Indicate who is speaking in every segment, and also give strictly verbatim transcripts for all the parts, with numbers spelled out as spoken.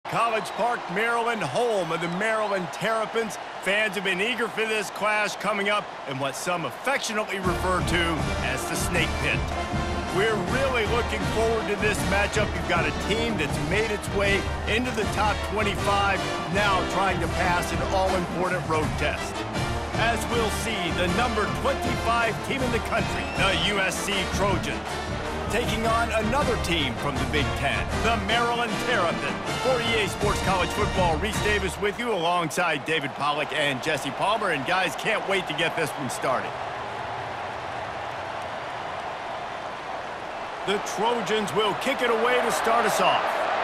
Speaker 1: College Park, Maryland, home of the Maryland Terrapins. Fans have been eager for this clash coming up in what some affectionately refer to as the Snake Pit. We're really looking forward to this matchup. You've got a team that's made its way into the top twenty-five, now trying to pass an all-important road test. As we'll see, the number twenty-five team in the country, the U S C Trojans, taking on another team from the Big Ten, the Maryland Terrapins. For E A Sports College Football, Reese Davis with you alongside David Pollack and Jesse Palmer. And guys, can't wait to get this one started. The Trojans will kick it away to start us off.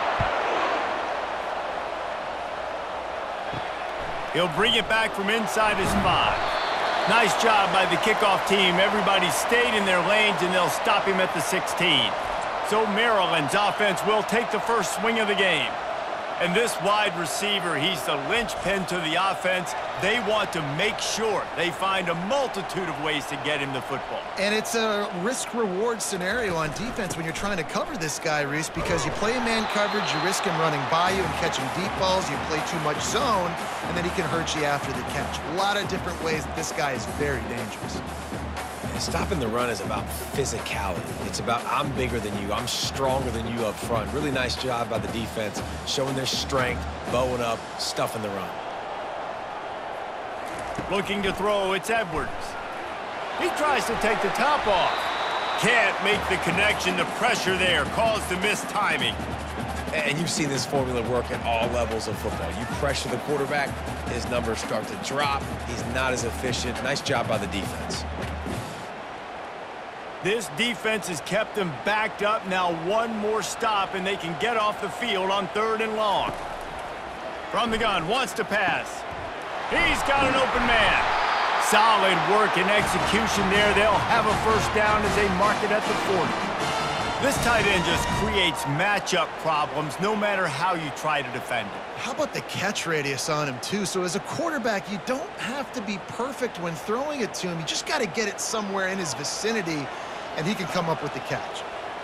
Speaker 1: He'll bring it back from inside his five. Nice job by the kickoff team. Everybody stayed in their lanes, and they'll stop him at the sixteen. So Maryland's offense will take the first swing of the game. And this wide receiver, he's the linchpin to the offense. They want to make sure they find a multitude of ways to get him the football.
Speaker 2: And it's a risk-reward scenario on defense when you're trying to cover this guy, Reese, because you play man coverage, you risk him running by you and catching deep balls, you play too much zone, and then he can hurt you after the catch. A lot of different ways that this guy is very dangerous.
Speaker 3: And stopping the run is about physicality. It's about I'm bigger than you, I'm stronger than you up front. Really nice job by the defense, showing their strength, bowing up, stuffing the run.
Speaker 1: Looking to throw, it's Edwards. He tries to take the top off. Can't make the connection. The pressure there caused the missed timing.
Speaker 3: And you've seen this formula work at all levels of football. You pressure the quarterback, his numbers start to drop. He's not as efficient. Nice job by the defense.
Speaker 1: This defense has kept them backed up. Now one more stop, and they can get off the field on third and long. From the gun, wants to pass. He's got an open man. Solid work and execution there. They'll have a first down as they mark it at the forty. This tight end just creates matchup problems no matter how you try to defend it.
Speaker 2: How about the catch radius on him, too? So as a quarterback, you don't have to be perfect when throwing it to him. You just got to get it somewhere in his vicinity, and he can come up with the catch.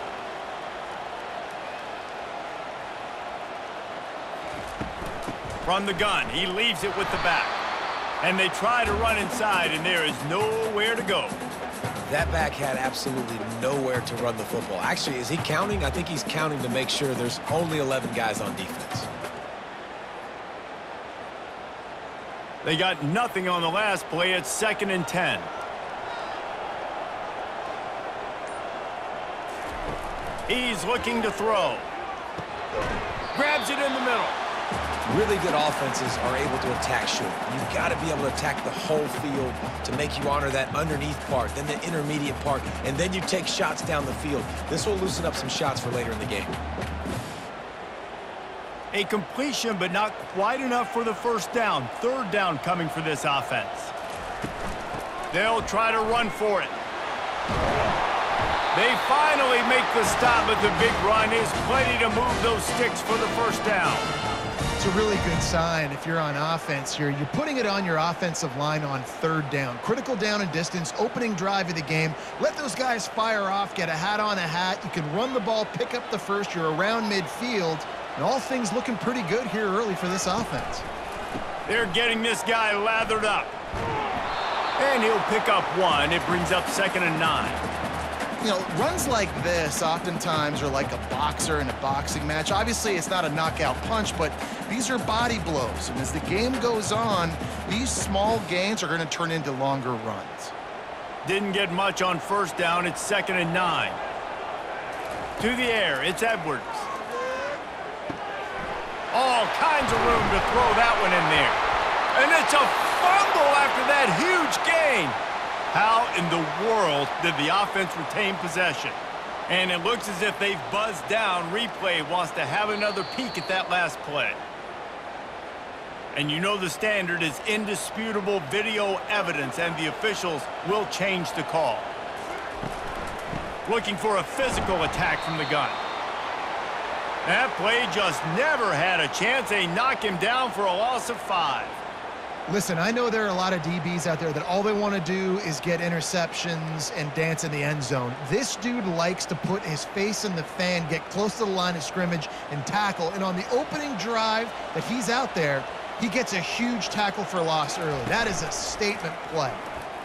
Speaker 1: From the gun, he leaves it with the back. And they try to run inside, and there is nowhere to go.
Speaker 3: That back had absolutely nowhere to run the football. Actually, is he counting? I think he's counting to make sure there's only eleven guys on defense.
Speaker 1: They got nothing on the last play. It's second and ten. He's looking to throw. Grabs it in the middle.
Speaker 3: Really good offenses are able to attack short. You've got to be able to attack the whole field to make you honor that underneath part, then the intermediate part, and then you take shots down the field. This will loosen up some shots for later in the game.
Speaker 1: A completion, but not quite enough for the first down. Third down coming for this offense. They'll try to run for it. They finally make the stop, but the big run is plenty to move those sticks for the first down.
Speaker 2: It's a really good sign if you're on offense here. You're putting it on your offensive line on third down. Critical down and distance, opening drive of the game. Let those guys fire off, get a hat on a hat. You can run the ball, pick up the first. You're around midfield. And all things looking pretty good here early for this offense.
Speaker 1: They're getting this guy lathered up. And he'll pick up one. It brings up second and nine.
Speaker 2: You know, runs like this oftentimes are like a boxer in a boxing match. Obviously, it's not a knockout punch, but these are body blows. And as the game goes on, these small gains are going to turn into longer runs.
Speaker 1: Didn't get much on first down. It's second and nine. To the air, it's Edwards. All kinds of room to throw that one in there. And it's a fumble after that huge gain. How in the world did the offense retain possession? And it looks as if they've buzzed down. Replay wants to have another peek at that last play. And you know the standard is indisputable video evidence, and the officials will change the call. Looking for a physical attack from the gun. That play just never had a chance. They knock him down for a loss of five.
Speaker 2: Listen, I know there are a lot of D Bs out there that all they want to do is get interceptions and dance in the end zone. This dude likes to put his face in the fan, get close to the line of scrimmage, and tackle. And on the opening drive that he's out there, he gets a huge tackle for loss early. That is a statement play.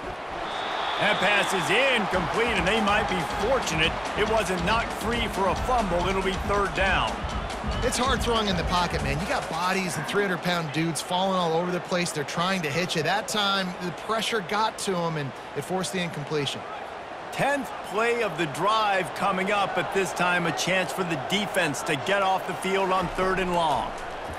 Speaker 1: That pass is incomplete, and they might be fortunate it wasn't knocked free for a fumble. It'll be third down.
Speaker 2: It's hard throwing in the pocket, man. You got bodies and three hundred pound dudes falling all over the place. They're trying to hit you. That time, the pressure got to them, and it forced the incompletion.
Speaker 1: tenth play of the drive coming up, but this time a chance for the defense to get off the field on third and long.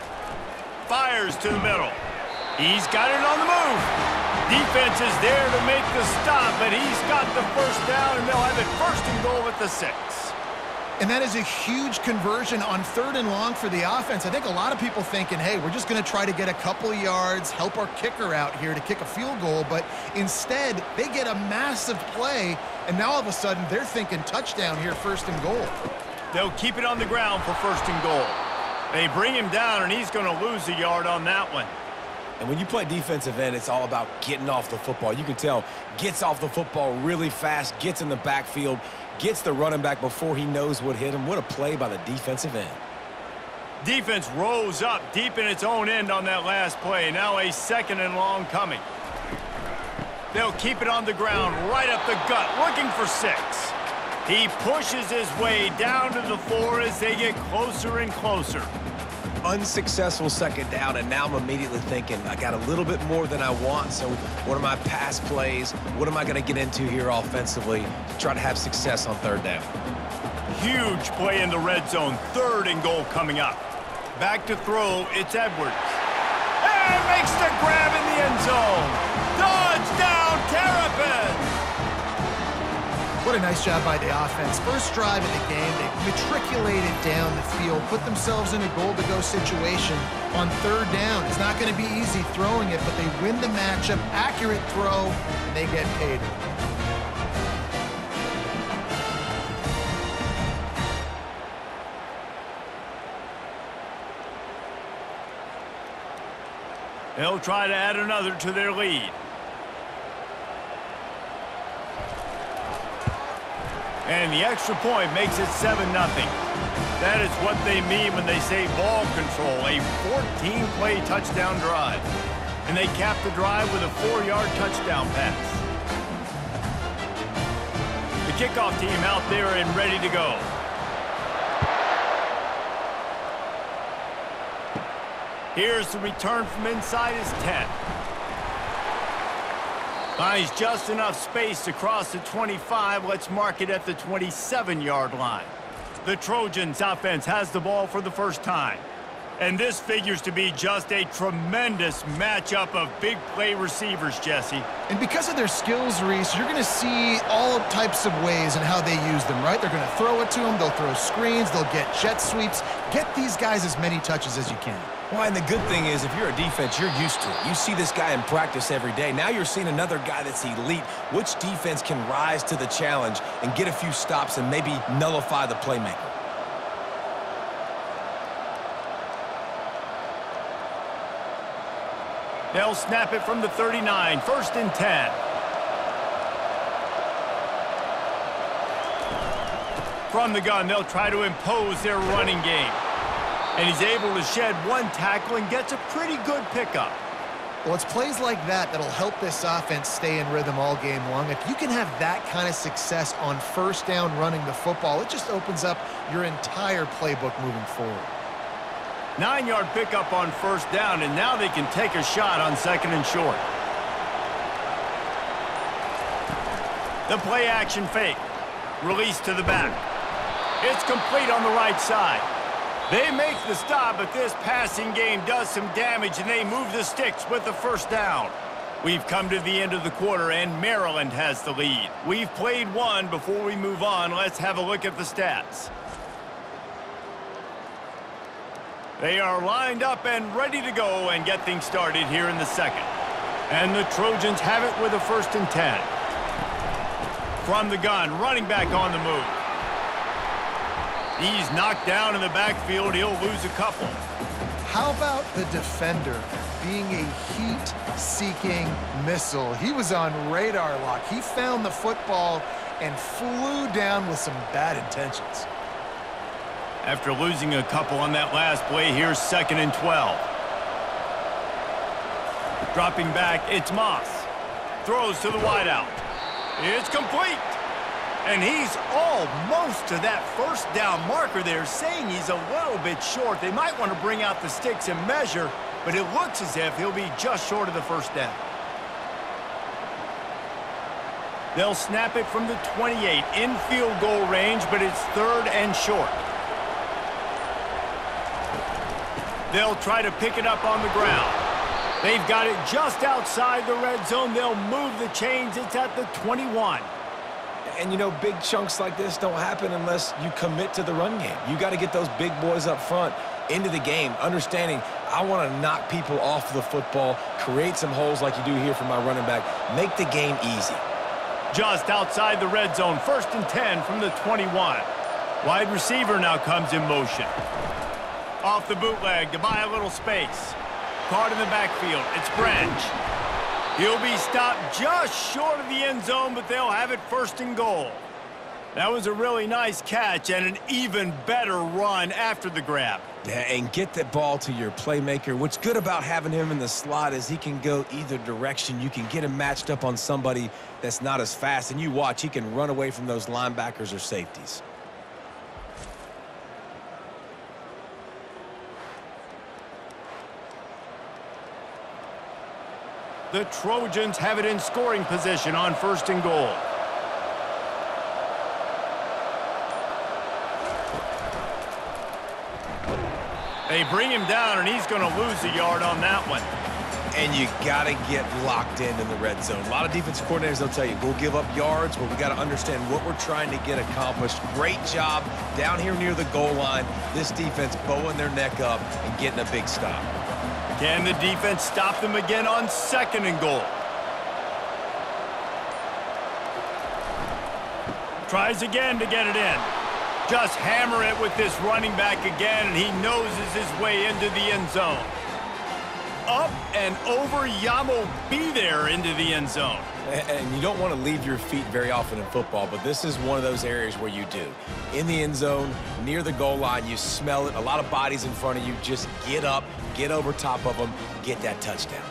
Speaker 1: Fires to the middle. He's got it on the move. Defense is there to make the stop, but he's got the first down, and they'll have it first and goal at the six.
Speaker 2: And that is a huge conversion on third and long for the offense. I think a lot of people thinking, hey, we're just going to try to get a couple of yards, help our kicker out here to kick a field goal. But instead, they get a massive play, and now all of a sudden they're thinking touchdown here, first and goal.
Speaker 1: They'll keep it on the ground for first and goal. They bring him down, and he's going to lose a yard on that one.
Speaker 3: And when you play defensive end, it's all about getting off the football. You can tell, gets off the football really fast, gets in the backfield, gets the running back before he knows what hit him. What a play by the defensive end.
Speaker 1: Defense rose up deep in its own end on that last play. Now a second and long coming. They'll keep it on the ground, right up the gut, looking for six. He pushes his way down to the four as they get closer and closer.
Speaker 3: Unsuccessful second down, and now I'm immediately thinking, I got a little bit more than I want, so what are my pass plays? What am I going to get into here offensively to try to have success on third down?
Speaker 1: Huge play in the red zone, third and goal coming up. Back to throw, it's Edwards. And makes the grab in the end zone. Touchdown, Terrapins!
Speaker 2: What a nice job by the offense. First drive of the game, they matriculated down the field, put themselves in a goal-to-go situation on third down. It's not going to be easy throwing it, but they win the matchup, accurate throw, and they get paid.
Speaker 1: They'll try to add another to their lead. And the extra point makes it seven nothing. That is what they mean when they say ball control, a fourteen play touchdown drive. And they cap the drive with a four yard touchdown pass. The kickoff team out there and ready to go. Here's the return from inside his ten. Finds just enough space to cross the twenty-five. Let's mark it at the twenty-seven yard line. The Trojans offense has the ball for the first time. And this figures to be just a tremendous matchup of big play receivers, Jesse.
Speaker 2: And because of their skills, Reese, you're going to see all types of ways in how they use them, right? They're going to throw it to them. They'll throw screens. They'll get jet sweeps. Get these guys as many touches as you can.
Speaker 3: Well, and the good thing is, if you're a defense, you're used to it. You see this guy in practice every day. Now you're seeing another guy that's elite. Which defense can rise to the challenge and get a few stops and maybe nullify the playmaker?
Speaker 1: They'll snap it from the thirty-nine, first and ten. From the gun, they'll try to impose their running game. And he's able to shed one tackle and gets a pretty good pickup.
Speaker 2: Well, it's plays like that that'll help this offense stay in rhythm all game long. If you can have that kind of success on first down running the football, it just opens up your entire playbook moving forward.
Speaker 1: Nine yard pickup on first down, and now they can take a shot on second and short. The play action fake. Release to the back. It's complete on the right side. They make the stop, but this passing game does some damage, and they move the sticks with the first down. We've come to the end of the quarter, and Maryland has the lead. We've played one. Before we move on, let's have a look at the stats. They are lined up and ready to go and get things started here in the second. And the Trojans have it with a first and ten. From the gun, running back on the move. He's knocked down in the backfield. He'll lose a couple.
Speaker 2: How about the defender being a heat-seeking missile. He was on radar lock. He found the football and flew down with some bad intentions.
Speaker 1: After losing a couple on that last play, here's second and twelve. Dropping back, it's Moss. Throws to the wideout. It's complete. And he's almost to that first down marker there, saying he's a little bit short. They might want to bring out the sticks and measure, but it looks as if he'll be just short of the first down. They'll snap it from the twenty-eight in field goal range, but it's third and short. They'll try to pick it up on the ground. They've got it just outside the red zone. They'll move the chains. It's at the twenty-one.
Speaker 3: And, you know, big chunks like this don't happen unless you commit to the run game. You got to get those big boys up front into the game, understanding I want to knock people off the football, create some holes like you do here for my running back, make the game easy.
Speaker 1: Just outside the red zone, first and ten from the twenty-one. Wide receiver now comes in motion. Off the bootleg to buy a little space. Caught in the backfield, it's Branch. He'll be stopped just short of the end zone, but they'll have it first and goal. That was a really nice catch and an even better run after the grab.
Speaker 3: Yeah, and get the ball to your playmaker. What's good about having him in the slot is he can go either direction. You can get him matched up on somebody that's not as fast, and you watch, he can run away from those linebackers or safeties.
Speaker 1: The Trojans have it in scoring position on first and goal. They bring him down, and he's going to lose a yard on that one.
Speaker 3: And you got to get locked in in the red zone. A lot of defensive coordinators, they'll tell you, we'll give up yards, but we got to understand what we're trying to get accomplished. Great job down here near the goal line. This defense bowing their neck up and getting a big stop.
Speaker 1: Can the defense stop them again on second and goal? Tries again to get it in. Just hammer it with this running back again, and he noses his way into the end zone. Up and over, Yamo be there into the end zone.
Speaker 3: And you don't want to leave your feet very often in football, but this is one of those areas where you do. In the end zone, near the goal line, you smell it. A lot of bodies in front of you. Just get up, get over top of them, get that touchdown.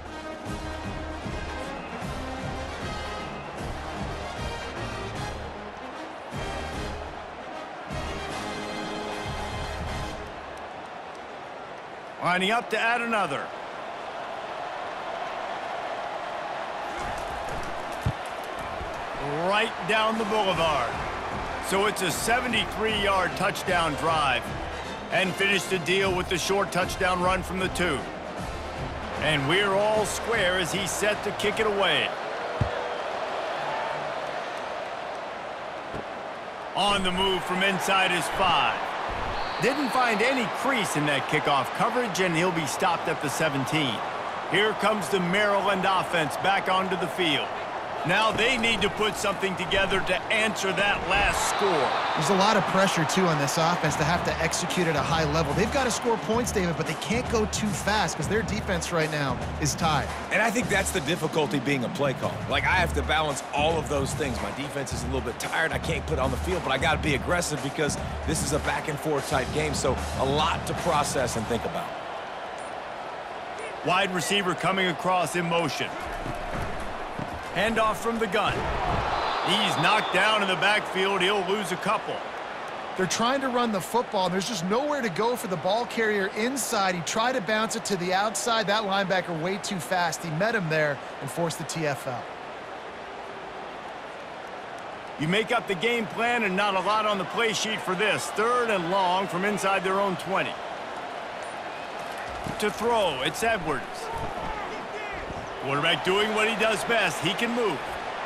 Speaker 1: Lining up to add another. Right down the boulevard. So it's a seventy-three yard touchdown drive. And finish the deal with the short touchdown run from the two. And we're all square as he's set to kick it away. On the move from inside his five. Didn't find any crease in that kickoff coverage, and he'll be stopped at the seventeen. Here comes the Maryland offense back onto the field. Now they need to put something together to answer that last score.
Speaker 2: There's a lot of pressure, too, on this offense to have to execute at a high level. They've got to score points, David, but they can't go too fast because their defense right now is tied.
Speaker 3: And I think that's the difficulty being a play caller. Like, I have to balance all of those things. My defense is a little bit tired. I can't put it on the field, but I got to be aggressive because this is a back-and-forth type game, so a lot to process and think about.
Speaker 1: Wide receiver coming across in motion. Handoff from the gun. He's knocked down in the backfield. He'll lose a couple.
Speaker 2: They're trying to run the football, and there's just nowhere to go for the ball carrier inside. He tried to bounce it to the outside. That linebacker way too fast. He met him there and forced the T F L.
Speaker 1: You make up the game plan and not a lot on the play sheet for this. Third and long from inside their own twenty. To throw, it's Edwards. Quarterback doing what he does best. He can move.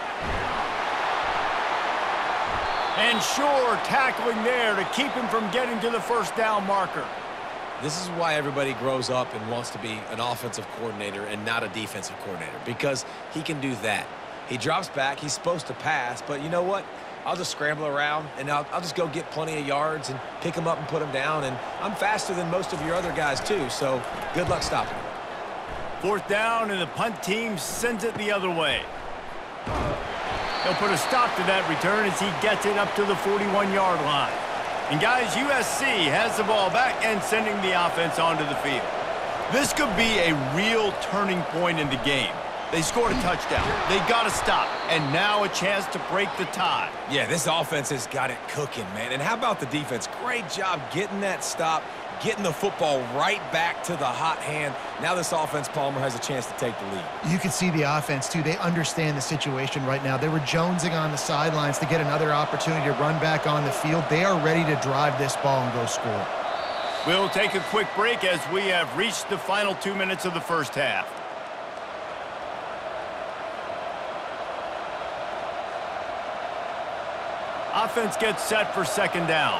Speaker 1: And sure, tackling there to keep him from getting to the first down marker.
Speaker 3: This is why everybody grows up and wants to be an offensive coordinator and not a defensive coordinator, because he can do that. He drops back. He's supposed to pass, but you know what? I'll just scramble around, and I'll, I'll just go get plenty of yards and pick him up and put him down, and I'm faster than most of your other guys, too, so good luck stopping him.
Speaker 1: Fourth down, and the punt team sends it the other way. He'll put a stop to that return as he gets it up to the forty-one yard line. And guys, U S C has the ball back and sending the offense onto the field. This could be a real turning point in the game. They scored a touchdown. They got to stop. And now a chance to break the tie.
Speaker 3: Yeah, this offense has got it cooking, man. And how about the defense? Great job getting that stop, getting the football right back to the hot hand. Now this offense, Palmer, has a chance to take the lead.
Speaker 2: You can see the offense, too. They understand the situation right now. They were jonesing on the sidelines to get another opportunity to run back on the field. They are ready to drive this ball and go score.
Speaker 1: We'll take a quick break as we have reached the final two minutes of the first half. Offense gets set for second down.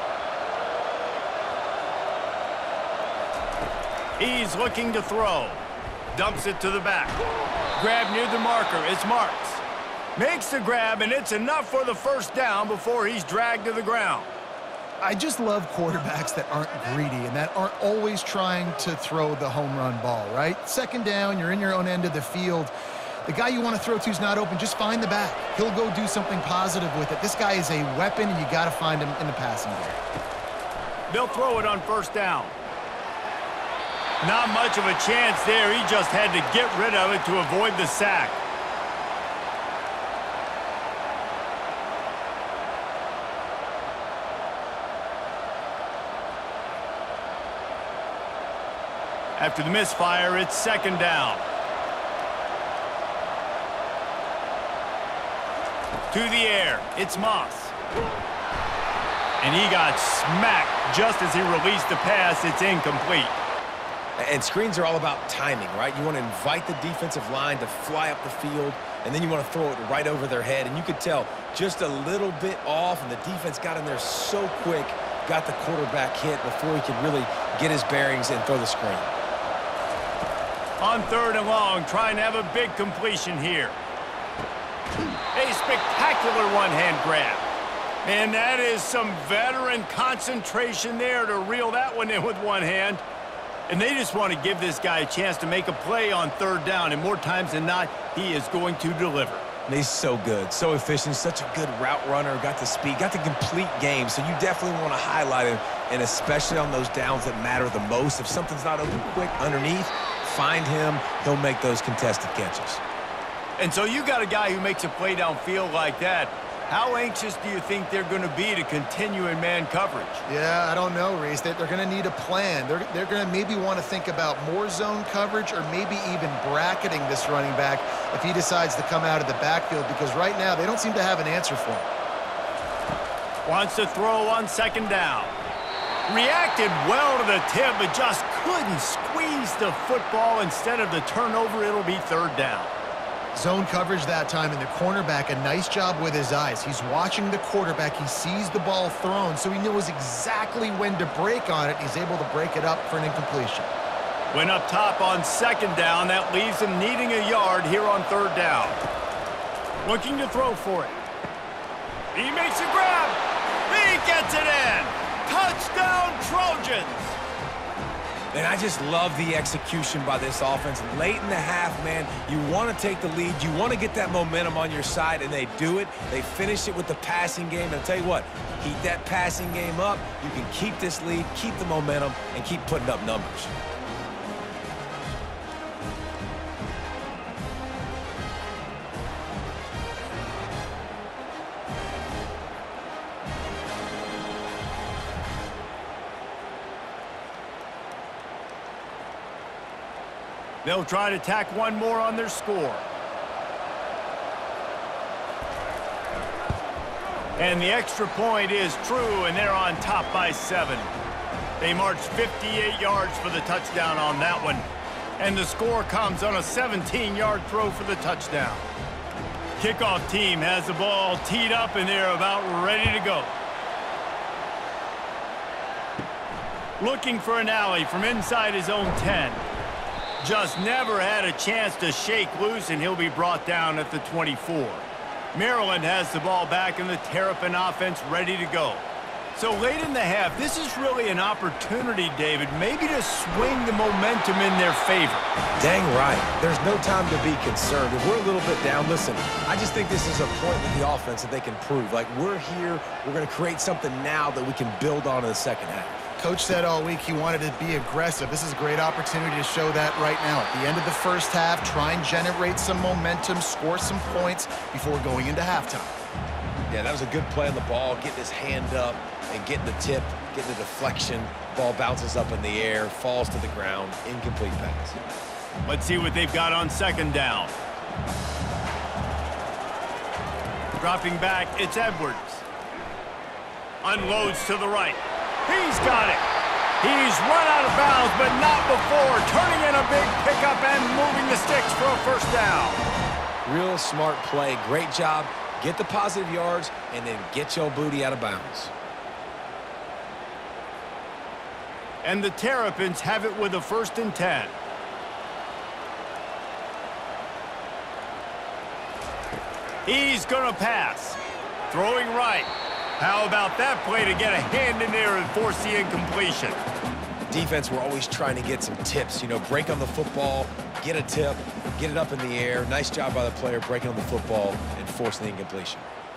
Speaker 1: He's looking to throw. Dumps it to the back. Grab near the marker. It's Marks. Makes the grab, and it's enough for the first down before he's dragged to the ground.
Speaker 2: I just love quarterbacks that aren't greedy and that aren't always trying to throw the home run ball, right? Second down, you're in your own end of the field. The guy you want to throw to is not open. Just find the back. He'll go do something positive with it. This guy is a weapon, and you got to find him in the passing game.
Speaker 1: They'll throw it on first down. Not much of a chance there. He just had to get rid of it to avoid the sack. After the misfire, it's second down. To the air, it's Moss. And he got smacked just as he released the pass. It's incomplete.
Speaker 3: And screens are all about timing, right? You want to invite the defensive line to fly up the field, and then you want to throw it right over their head. And you could tell just a little bit off, and the defense got in there so quick, got the quarterback hit before he could really get his bearings and throw the screen.
Speaker 1: On third and long, trying to have a big completion here. A spectacular one-hand grab. And that is some veteran concentration there to reel that one in with one hand. And they just want to give this guy a chance to make a play on third down. And more times than not, he is going to deliver.
Speaker 3: And he's so good, so efficient, such a good route runner, got the speed, got the complete game. So you definitely want to highlight him, and especially on those downs that matter the most. If something's not open quick underneath, find him. He'll make those contested catches.
Speaker 1: And so you got a guy who makes a play downfield like that. How anxious do you think they're going to be to continue in man coverage?
Speaker 2: Yeah, I don't know, Reese. They're going to need a plan. They're, they're going to maybe want to think about more zone coverage or maybe even bracketing this running back if he decides to come out of the backfield, because right now they don't seem to have an answer for him.
Speaker 1: Wants to throw on second down. Reacted well to the tip, but just couldn't squeeze the football. Instead of the turnover, it'll be third down.
Speaker 2: Zone coverage that time, and the cornerback, a nice job with his eyes. He's watching the quarterback. He sees the ball thrown, so he knows exactly when to break on it. He's able to break it up for an incompletion.
Speaker 1: Went up top on second down. That leaves him needing a yard here on third down. Looking to throw for it. He makes a grab. He gets it in. Touchdown, Trojans.
Speaker 3: And I just love the execution by this offense. Late in the half, man, you want to take the lead. You want to get that momentum on your side, and they do it. They finish it with the passing game. And I'll tell you what, keep that passing game up. You can keep this lead, keep the momentum, and keep putting up numbers.
Speaker 1: They'll try to tack one more on their score. And the extra point is true, and they're on top by seven. They marched fifty-eight yards for the touchdown on that one. And the score comes on a seventeen yard throw for the touchdown. Kickoff team has the ball teed up, and they're about ready to go. Looking for an alley from inside his own ten. Just never had a chance to shake loose, and he'll be brought down at the twenty-four. Maryland has the ball back, and the Terrapin offense ready to go. So late in the half, this is really an opportunity, David, maybe to swing the momentum in their favor.
Speaker 3: Dang right. There's no time to be concerned. If we're a little bit down, listen, I just think this is a point with the offense that they can prove. Like, we're here, we're going to create something now that we can build on in the second half.
Speaker 2: Coach said all week he wanted to be aggressive. This is a great opportunity to show that right now. At the end of the first half, try and generate some momentum, score some points before going into halftime.
Speaker 3: Yeah, that was a good play on the ball, getting his hand up and getting the tip, getting the deflection. Ball bounces up in the air, falls to the ground, incomplete pass.
Speaker 1: Let's see what they've got on second down. Dropping back, it's Edwards. Unloads to the right. He's got it. He's run out of bounds, but not before. Turning in a big pickup and moving the sticks for a first down.
Speaker 3: Real smart play. Great job. Get the positive yards, and then get your booty out of bounds.
Speaker 1: And the Terrapins have it with a first and ten. He's going to pass. Throwing right. How about that play to get a hand in there and force the incompletion?
Speaker 3: Defense, we're always trying to get some tips. You know, break on the football, get a tip, get it up in the air. Nice job by the player breaking on the football and forcing the incompletion.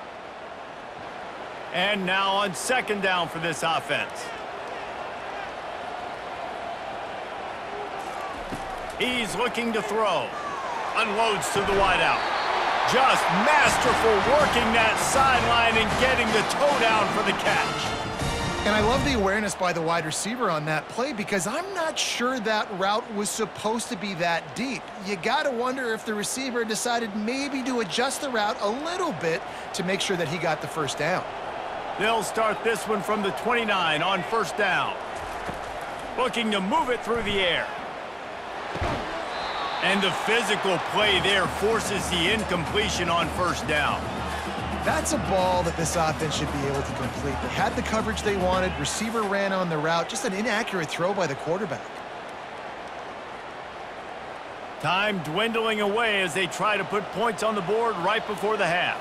Speaker 1: And now on second down for this offense. He's looking to throw. Unloads to the wideout. Just masterful working that sideline and getting the toe down for the catch.
Speaker 2: And I love the awareness by the wide receiver on that play because I'm not sure that route was supposed to be that deep. You got to wonder if the receiver decided maybe to adjust the route a little bit to make sure that he got the first down.
Speaker 1: They'll start this one from the twenty-nine on first down. Looking to move it through the air. And the physical play there forces the incompletion on first down.
Speaker 2: That's a ball that this offense should be able to complete. They had the coverage they wanted. Receiver ran on the route. Just an inaccurate throw by the quarterback.
Speaker 1: Time dwindling away as they try to put points on the board right before the half.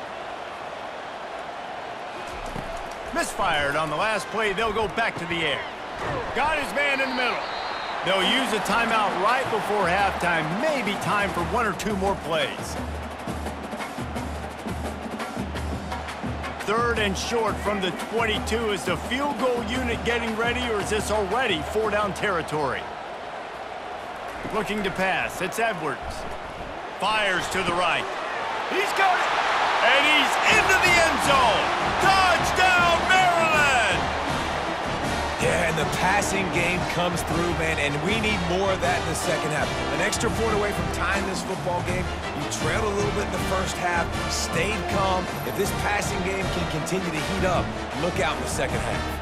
Speaker 1: Misfired on the last play. They'll go back to the air. Got his man in the middle. They'll use a timeout right before halftime. Maybe time for one or two more plays. Third and short from the twenty-two. Is the field goal unit getting ready, or is this already four down territory? Looking to pass. It's Edwards. Fires to the right. He's got it. And he's into the end zone. Touchdown, Maryland!
Speaker 3: Yeah, and the passing game comes through, man, and we need more of that in the second half. An extra point away from tying this football game. You trailed a little bit in the first half, stayed calm. If this passing game can continue to heat up, look out in the second half.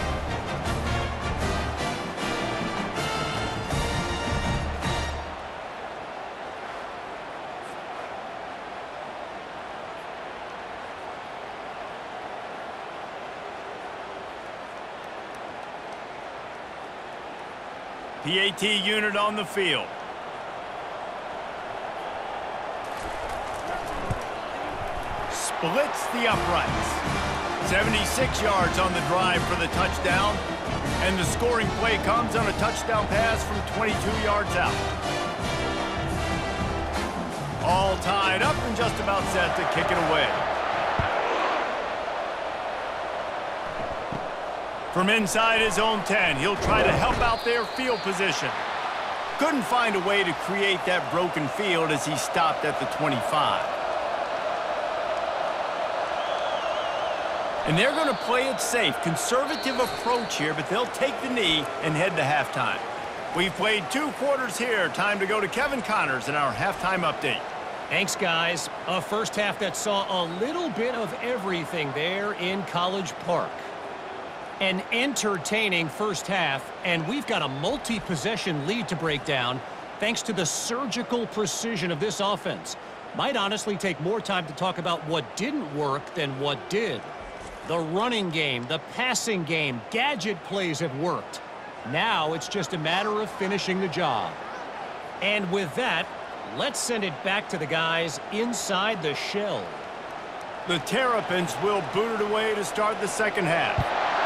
Speaker 1: P A T unit on the field. Splits the uprights. seventy-six yards on the drive for the touchdown. And the scoring play comes on a touchdown pass from twenty-two yards out. All tied up and just about set to kick it away. From inside his own ten, he'll try to help out their field position. Couldn't find a way to create that broken field as he stopped at the twenty-five. And they're going to play it safe. Conservative approach here, but they'll take the knee and head to halftime. We've played two quarters here. Time to go to Kevin Connors in our halftime update.
Speaker 4: Thanks, guys. A first half that saw a little bit of everything there in College Park. An entertaining first half, and we've got a multi-possession lead to break down thanks to the surgical precision of this offense. Might honestly take more time to talk about what didn't work than what did. The running game, the passing game, gadget plays have worked. Now it's just a matter of finishing the job. And with that, let's send it back to the guys inside the shell.
Speaker 1: The Terrapins will boot it away to start the second half.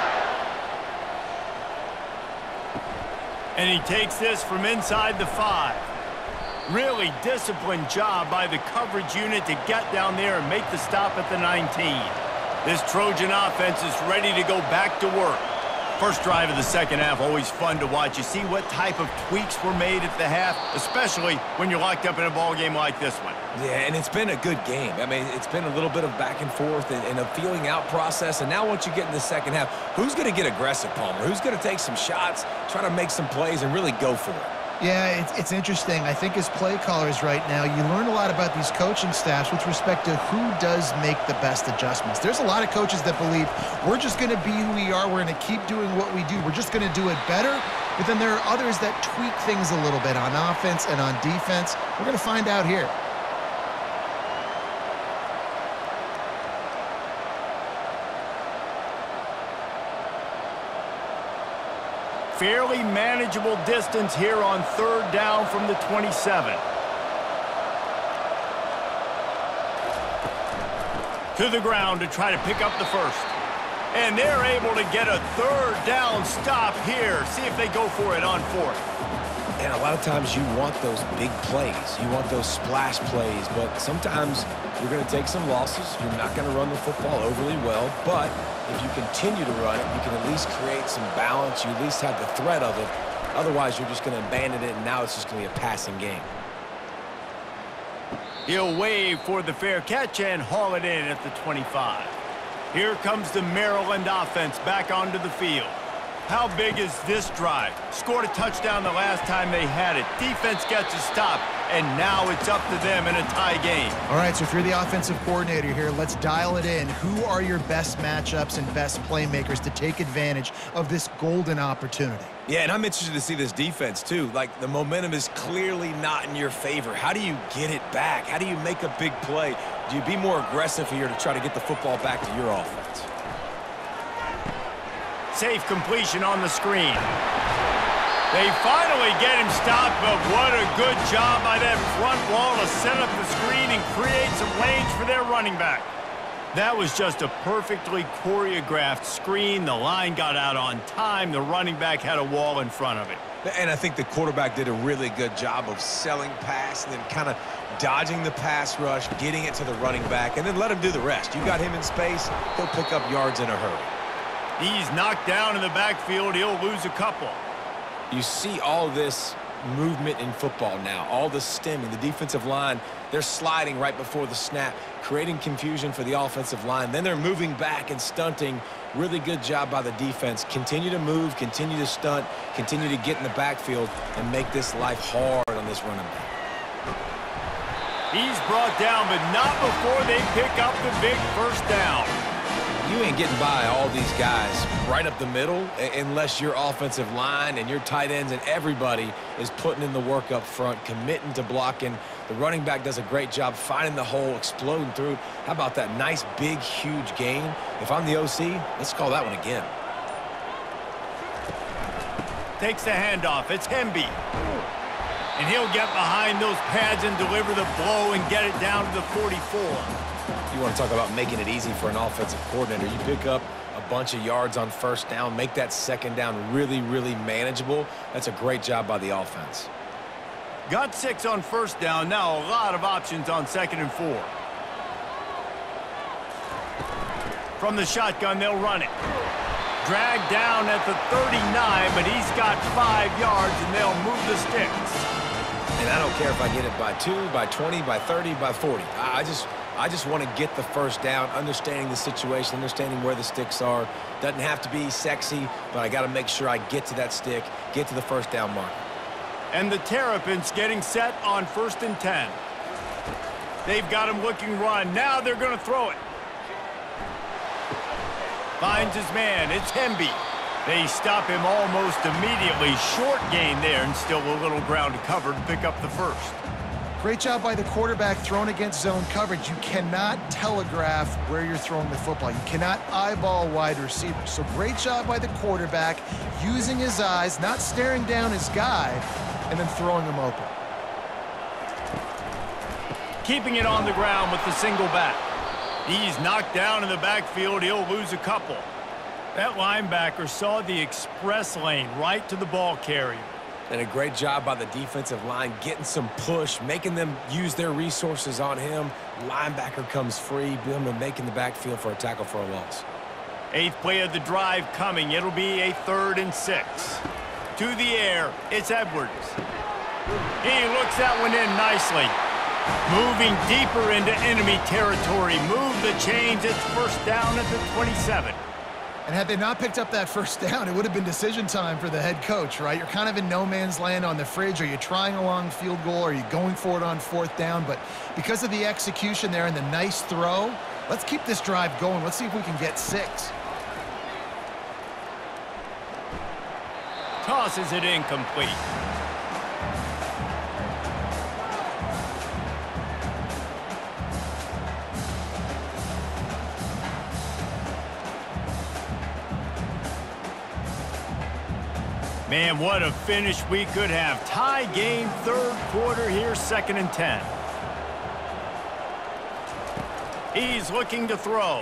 Speaker 1: And he takes this from inside the five. Really disciplined job by the coverage unit to get down there and make the stop at the nineteen. This Trojan offense is ready to go back to work. First drive of the second half, always fun to watch. You see what type of tweaks were made at the half, especially when you're locked up in a ball game like this one.
Speaker 3: Yeah, and it's been a good game. I mean, it's been a little bit of back and forth and, and a feeling out process. And now once you get in the second half, who's going to get aggressive, Palmer? Who's going to take some shots, try to make some plays, and really go for it?
Speaker 2: Yeah, it's, it's interesting. I think as play callers right now, you learn a lot about these coaching staffs with respect to who does make the best adjustments. There's a lot of coaches that believe we're just going to be who we are. We're going to keep doing what we do. We're just going to do it better. But then there are others that tweak things a little bit on offense and on defense. We're going to find out here.
Speaker 1: Fairly manageable distance here on third down from the twenty-seven. To the ground to try to pick up the first. And they're able to get a third down stop here. See if they go for it on fourth.
Speaker 3: And a lot of times you want those big plays. You want those splash plays. But sometimes you're going to take some losses. You're not going to run the football overly well. But if you continue to run it, you can at least create some balance. You at least have the threat of it. Otherwise, you're just going to abandon it, and now it's just going to be a passing game.
Speaker 1: He'll wave for the fair catch and haul it in at the twenty-five. Here comes the Maryland offense back onto the field. How big is this drive? Scored a touchdown the last time they had it. Defense gets a stop, and now it's up to them in a tie game.
Speaker 2: All right, so if you're the offensive coordinator here, let's dial it in. Who are your best matchups and best playmakers to take advantage of this golden opportunity?
Speaker 3: Yeah, and I'm interested to see this defense, too. Like, the momentum is clearly not in your favor. How do you get it back? How do you make a big play? Do you be more aggressive here to try to get the football back to your offense?
Speaker 1: Safe completion on the screen. They finally get him stopped, but what a good job by that front wall to set up the screen and create some lanes for their running back. That was just a perfectly choreographed screen. The line got out on time. The running back had a wall in front of it.
Speaker 3: And I think the quarterback did a really good job of selling pass and then kind of dodging the pass rush, getting it to the running back, and then let him do the rest. You got him in space, he'll pick up yards in a hurry.
Speaker 1: He's knocked down in the backfield. He'll lose a couple.
Speaker 3: You see all this movement in football now, all the stemming, the defensive line, they're sliding right before the snap, creating confusion for the offensive line. Then they're moving back and stunting. Really good job by the defense. Continue to move, continue to stunt, continue to get in the backfield and make this life hard on this running back.
Speaker 1: He's brought down, but not before they pick up the big first down.
Speaker 3: You ain't getting by all these guys right up the middle unless your offensive line and your tight ends and everybody is putting in the work up front, committing to blocking. The running back does a great job finding the hole, exploding through. How about that nice, big, huge gain? If I'm the O C, let's call that one again.
Speaker 1: Takes the handoff. It's Hemby. And he'll get behind those pads and deliver the blow and get it down to the forty-four.
Speaker 3: You want to talk about making it easy for an offensive coordinator. You pick up a bunch of yards on first down, make that second down really, really manageable. That's a great job by the offense.
Speaker 1: Got six on first down. Now a lot of options on second and four. From the shotgun, they'll run it. Dragged down at the thirty-nine, but he's got five yards, and they'll move the sticks.
Speaker 3: And I don't care if I get it by two, by twenty, by thirty, by forty. I just... I just want to get the first down, understanding the situation, understanding where the sticks are. Doesn't have to be sexy, but I got to make sure I get to that stick, get to the first down mark.
Speaker 1: And the Terrapins getting set on first and ten. They've got him looking run. Now they're going to throw it. Finds his man. It's Hemby. They stop him almost immediately. Short gain there, and still a little ground to cover to pick up the first.
Speaker 2: Great job by the quarterback thrown against zone coverage. You cannot telegraph where you're throwing the football. You cannot eyeball wide receivers. So great job by the quarterback using his eyes, not staring down his guy, and then throwing him open.
Speaker 1: Keeping it on the ground with the single back. He's knocked down in the backfield. He'll lose a couple. That linebacker saw the express lane right to the ball carrier.
Speaker 3: And a great job by the defensive line getting some push, making them use their resources on him. Linebacker comes free, boom, and making the backfield for a tackle for a loss.
Speaker 1: Eighth play of the drive coming. It'll be a third and six. To the air, it's Edwards. He looks that one in nicely. Moving deeper into enemy territory. Move the chains. It's first down at the twenty-seven.
Speaker 2: And had they not picked up that first down, it would have been decision time for the head coach, right? You're kind of in no man's land on the fridge. Are you trying a long field goal? Are you going for it on fourth down? But because of the execution there and the nice throw, let's keep this drive going. Let's see if we can get six.
Speaker 1: Tosses it incomplete. Man, what a finish we could have. Tie game, third quarter here, second and ten. He's looking to throw.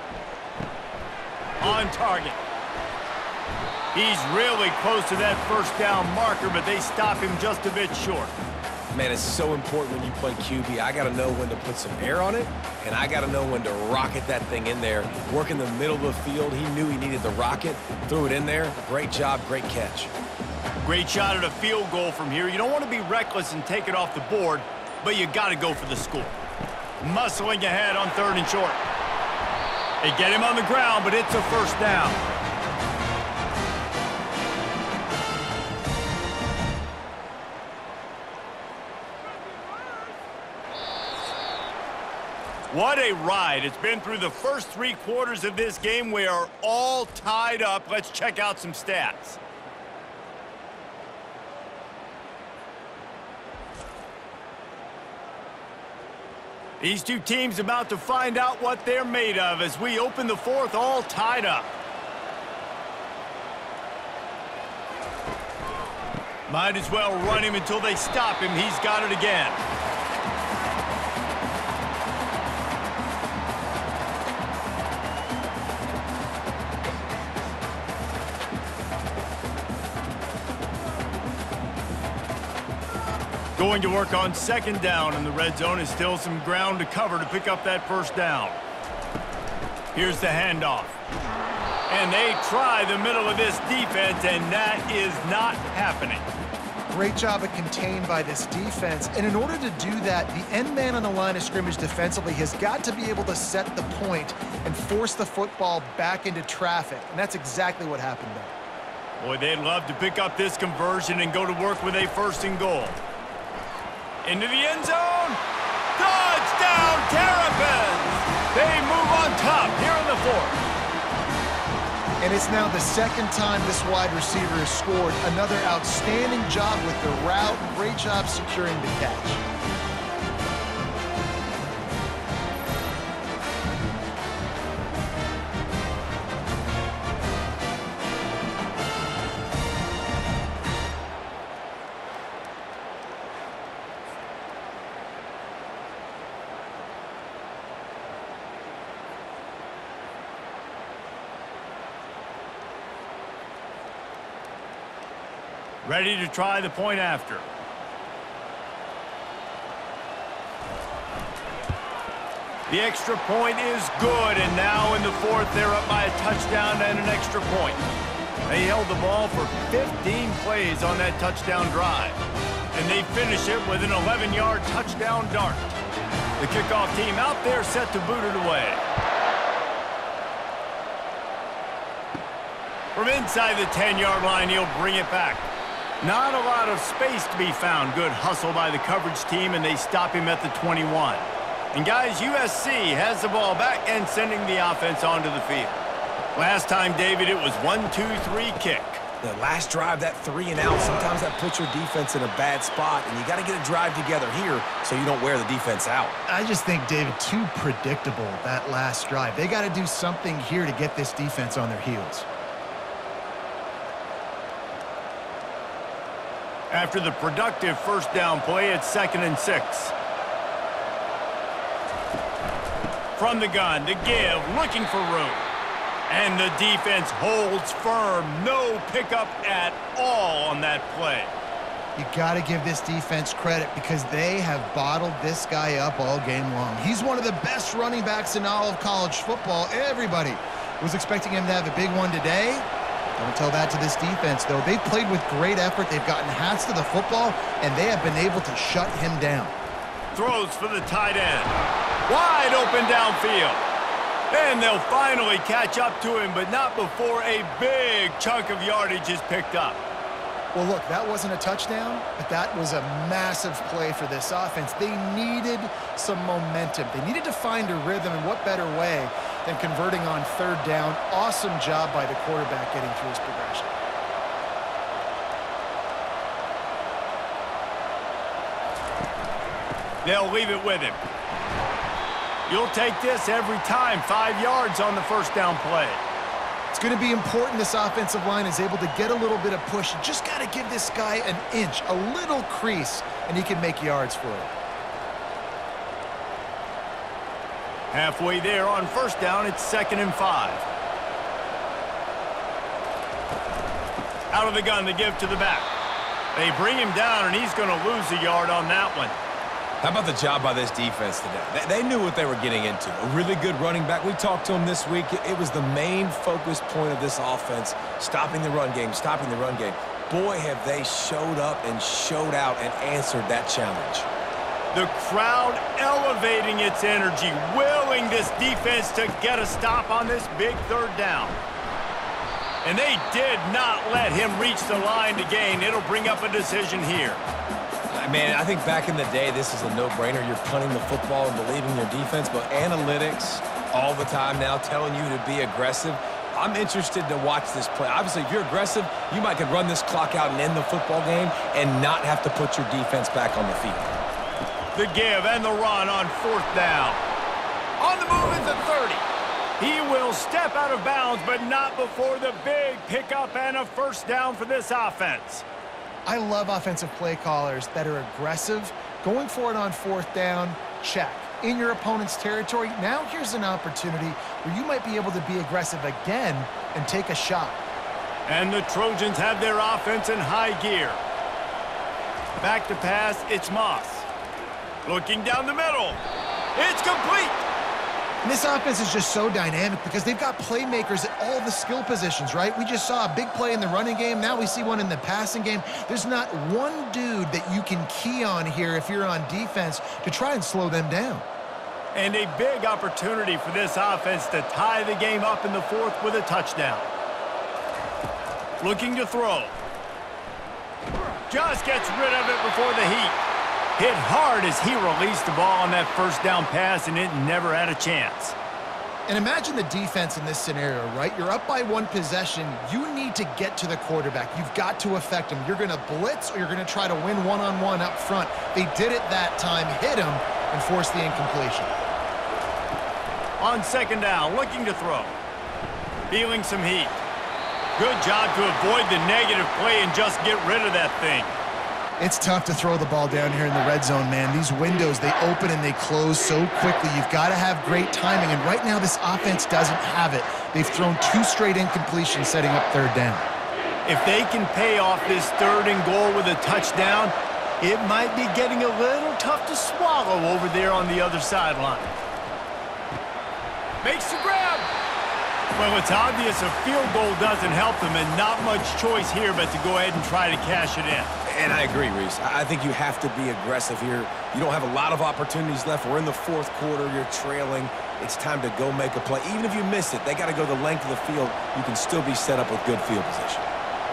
Speaker 1: On target. He's really close to that first down marker, but they stop him just a bit short.
Speaker 3: Man, it's so important when you play Q B. I got to know when to put some air on it, and I got to know when to rocket that thing in there. Work in the middle of the field. He knew he needed the rocket, threw it in there. Great job, great catch.
Speaker 1: Great shot at a field goal from here. You don't want to be reckless and take it off the board, but you got to go for the score. Muscling ahead on third and short. They get him on the ground, but it's a first down. What a ride. It's been through the first three quarters of this game. We are all tied up. Let's check out some stats. These two teams about to find out what they're made of as we open the fourth, all tied up. Might as well run him until they stop him. He's got it again. Going to work on second down, and the red zone is still some ground to cover to pick up that first down. Here's the handoff. And they try the middle of this defense, and that is not happening.
Speaker 2: Great job of contained by this defense. And in order to do that, the end man on the line of scrimmage defensively has got to be able to set the point and force the football back into traffic. And that's exactly what happened there.
Speaker 1: Boy, they'd love to pick up this conversion and go to work with a first and goal. Into the end zone. Touchdown, Terrapins! They move on top here in the fourth.
Speaker 2: And it's now the second time this wide receiver has scored. Another outstanding job with the route. Great job securing the catch.
Speaker 1: Ready to try the point after. The extra point is good, and now in the fourth, they're up by a touchdown and an extra point. They held the ball for fifteen plays on that touchdown drive, and they finish it with an eleven yard touchdown dart. The kickoff team out there set to boot it away. From inside the ten yard line, he'll bring it back. Not a lot of space to be found. Good hustle by the coverage team, and they stop him at the twenty-one. And guys, U S C has the ball back and sending the offense onto the field. Last time, David, it was one two three kick.
Speaker 3: The last drive, that three and out, sometimes that puts your defense in a bad spot, and you got to get a drive together here so you don't wear the defense out.
Speaker 2: I just think, David, too predictable, that last drive. They got to do something here to get this defense on their heels.
Speaker 1: After the productive first down play, it's second and six. From the gun, to give, looking for room. And the defense holds firm. No pickup at all on that play.
Speaker 2: You got to give this defense credit because they have bottled this guy up all game long. He's one of the best running backs in all of college football. Everybody was expecting him to have a big one today. Don't tell that to this defense, though. They've played with great effort. They've gotten hats to the football, and they have been able to shut him down.
Speaker 1: Throws for the tight end. Wide open downfield. And they'll finally catch up to him, but not before a big chunk of yardage is picked up.
Speaker 2: Well, look, that wasn't a touchdown, but that was a massive play for this offense. They needed some momentum. They needed to find a rhythm, and what better way than converting on third down. Awesome job by the quarterback getting through his progression.
Speaker 1: They'll leave it with him. You'll take this every time. Five yards on the first down play.
Speaker 2: It's going to be important this offensive line is able to get a little bit of push. You just got to give this guy an inch, a little crease, and he can make yards for it.
Speaker 1: Halfway there on first down, it's second and five. Out of the gun to give to the back. They bring him down, and he's going to lose a yard on that one.
Speaker 3: How about the job by this defense today? They, they knew what they were getting into. A really good running back. We talked to him this week. It, it was the main focus point of this offense, stopping the run game, stopping the run game. Boy, have they showed up and showed out and answered that challenge.
Speaker 1: The crowd elevating its energy, willing this defense to get a stop on this big third down. And they did not let him reach the line to gain. It'll bring up a decision here.
Speaker 3: Man, I think back in the day, this is a no-brainer. You're punting the football and believing your defense, but analytics all the time now telling you to be aggressive. I'm interested to watch this play. Obviously, if you're aggressive, you might could run this clock out and end the football game and not have to put your defense back on the field.
Speaker 1: The give and the run on fourth down. On the move at the thirty. He will step out of bounds, but not before the big pickup and a first down for this offense.
Speaker 2: I love offensive play callers that are aggressive. Going for it on fourth down, check. In your opponent's territory, now here's an opportunity where you might be able to be aggressive again and take a shot.
Speaker 1: And the Trojans have their offense in high gear. Back to pass, it's Moss. Looking down the middle. It's complete.
Speaker 2: And this offense is just so dynamic because they've got playmakers at all the skill positions, right? We just saw a big play in the running game. Now we see one in the passing game. There's not one dude that you can key on here if you're on defense to try and slow them down.
Speaker 1: And a big opportunity for this offense to tie the game up in the fourth with a touchdown. Looking to throw. Just gets rid of it before the heat. Hit hard as he released the ball on that first down pass, and it never had a chance.
Speaker 2: And imagine the defense in this scenario, right? You're up by one possession. You need to get to the quarterback. You've got to affect him. You're going to blitz or you're going to try to win one-on-one up front. They did it that time, hit him, and forced the incompletion.
Speaker 1: On second down, looking to throw. Feeling some heat. Good job to avoid the negative play and just get rid of that thing.
Speaker 2: It's tough to throw the ball down here in the red zone, man. These windows, they open and they close so quickly. You've got to have great timing, and right now this offense doesn't have it. They've thrown two straight incompletions setting up third down.
Speaker 1: If they can pay off this third and goal with a touchdown, it might be getting a little tough to swallow over there on the other sideline. Makes the grab. Well, it's obvious a field goal doesn't help them, and not much choice here but to go ahead and try to cash it in.
Speaker 3: And I agree, Reese. I think you have to be aggressive here. You don't have a lot of opportunities left. We're in the fourth quarter. You're trailing. It's time to go make a play. Even if you miss it, they got to go the length of the field. You can still be set up with good field position.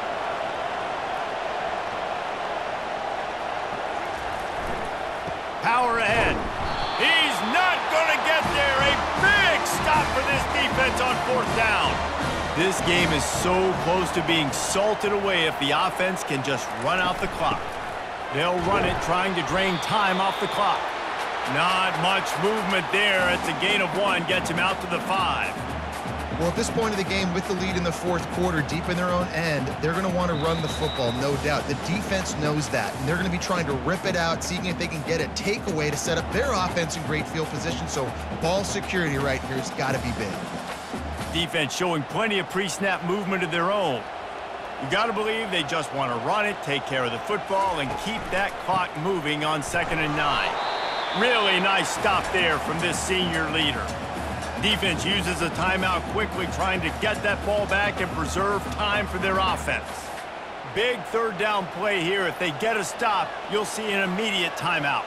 Speaker 1: Power ahead. He's not going to get there. A big stop for this defense on fourth down. This game is so close to being salted away if the offense can just run out the clock. They'll run it trying to drain time off the clock. Not much movement there. It's a gain of one. Gets him out to the five.
Speaker 2: Well, at this point of the game, with the lead in the fourth quarter, deep in their own end, they're going to want to run the football, no doubt. The defense knows that, and they're going to be trying to rip it out, seeing if they can get a takeaway to set up their offense in great field position. So ball security right here has got to be big.
Speaker 1: Defense showing plenty of pre-snap movement of their own. You got to believe they just want to run it, take care of the football, and keep that clock moving on second and nine. Really nice stop there from this senior leader. Defense uses a timeout quickly, trying to get that ball back and preserve time for their offense. Big third down play here. If they get a stop, you'll see an immediate timeout.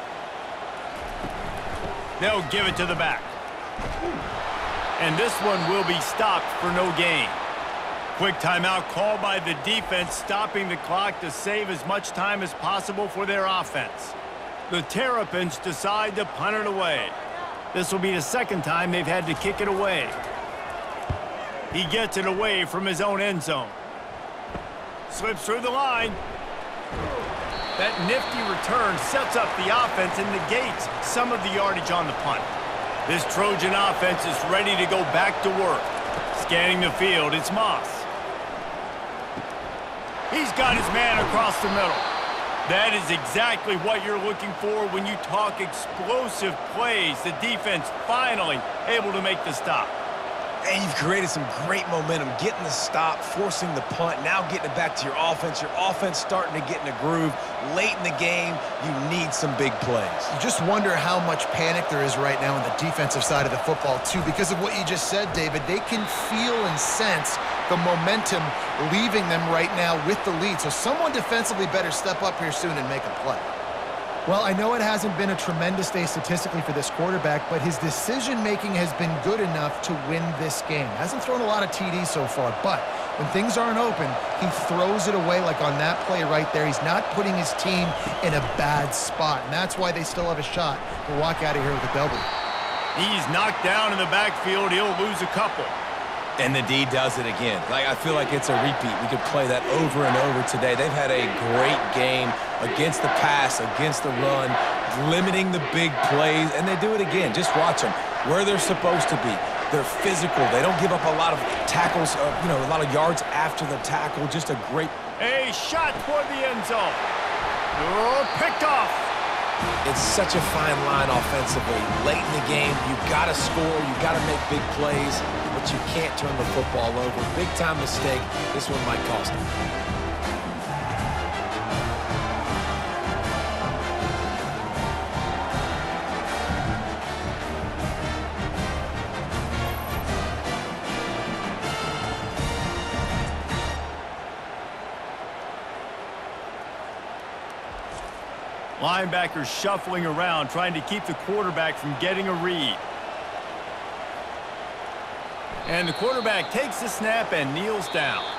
Speaker 1: They'll give it to the back. And this one will be stopped for no gain. Quick timeout called by the defense, stopping the clock to save as much time as possible for their offense. The Terrapins decide to punt it away. This will be the second time they've had to kick it away. He gets it away from his own end zone. Slips through the line. That nifty return sets up the offense and negates some of the yardage on the punt. This Trojan offense is ready to go back to work. Scanning the field, it's Moss. He's got his man across the middle. That is exactly what you're looking for when you talk explosive plays. The defense finally able to make the stop.
Speaker 3: And you've created some great momentum, getting the stop, forcing the punt, now getting it back to your offense. Your offense starting to get in a groove. Late in the game, you need some big plays.
Speaker 2: You just wonder how much panic there is right now on the defensive side of the football, too, because of what you just said, David. They can feel and sense the momentum leaving them right now with the lead. So someone defensively better step up here soon and make a play. Well, I know it hasn't been a tremendous day statistically for this quarterback, but his decision-making has been good enough to win this game. Hasn't thrown a lot of T Ds so far, but when things aren't open, he throws it away like on that play right there. He's not putting his team in a bad spot, and that's why they still have a shot to walk out of here with a W.
Speaker 1: He's knocked down in the backfield. He'll lose a couple.
Speaker 3: And the D does it again. Like, I feel like it's a repeat. We could play that over and over today. They've had a great game against the pass, against the run, limiting the big plays, and they do it again. Just watch them where they're supposed to be. They're physical. They don't give up a lot of tackles, uh, you know, a lot of yards after the tackle. Just a great...
Speaker 1: A shot toward the end zone. Oh, picked off.
Speaker 3: It's such a fine line offensively. Late in the game, you got to score, you got to make big plays, but you can't turn the football over. Big-time mistake. This one might cost him.
Speaker 1: Linebackers shuffling around, trying to keep the quarterback from getting a read. And the quarterback takes the snap and kneels down.